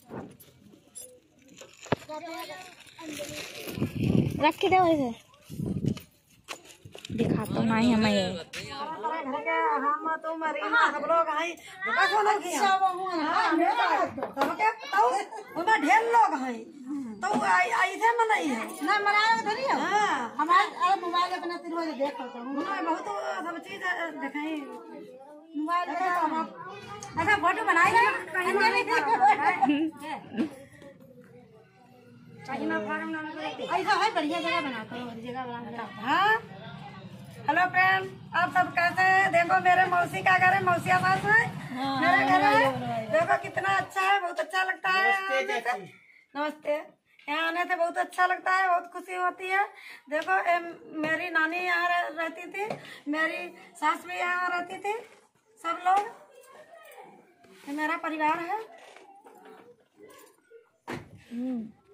रख के दे वैसे दिखाता हूँ नहीं हमें ये घर के हम तो मरी सब लोग हैं कैसे लोग सबके तो उनमें ढेर लोग हैं तो ऐसे मनाई है ना मनाए धरी है हमारे मोबाइल अपना तिरवा देख करता हूँ बहुत सब चीज दिखाई मोबाइल ऐसा फोटो बनाएगा ऐसा है बढ़िया जगह बनाता हूँ जगह बना। हाँ हेलो फ्रेंड, आप सब कैसे हैं? देखो मेरे मौसी का घर है, मौसिया पास है मेरा घर है। देखो कितना अच्छा है, बहुत अच्छा लगता है। नमस्ते। यहाँ आने से बहुत अच्छा लगता है, बहुत खुशी होती है। देखो मेरी नानी यहाँ रहती थी, मेरी सास भी यहाँ रहती थी, सब लोग मेरा परिवार है।